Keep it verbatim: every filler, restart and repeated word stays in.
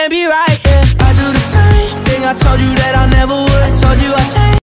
can't be right, yeah. I do the same thing I told you that I never would. I told you I changed